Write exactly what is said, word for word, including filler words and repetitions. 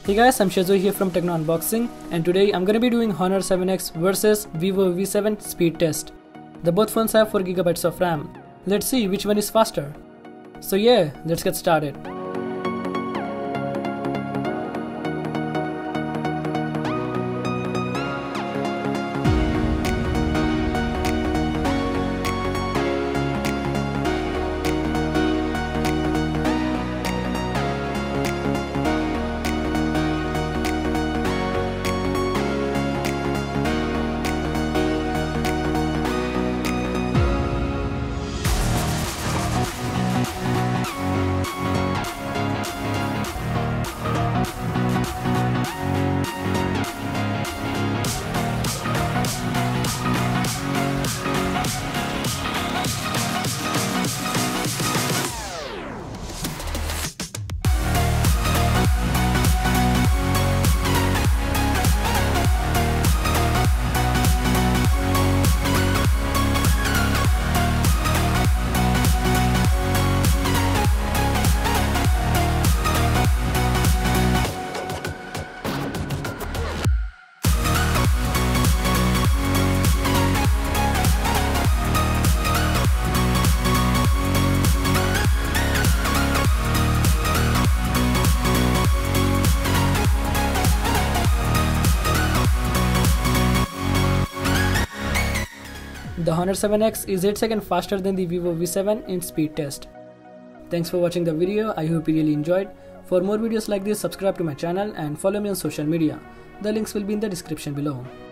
Hey guys, I'm Shaizor here from Techno Unboxing, and today I'm gonna be doing Honor seven X versus Vivo V seven Speed Test. The both phones have four gigabytes of RAM. Let's see which one is faster. So yeah, let's get started. The Honor seven X is eight seconds faster than the Vivo V seven in speed test. Thanks for watching the video. I hope you really enjoyed. For more videos like this, subscribe to my channel and follow me on social media. The links will be in the description below.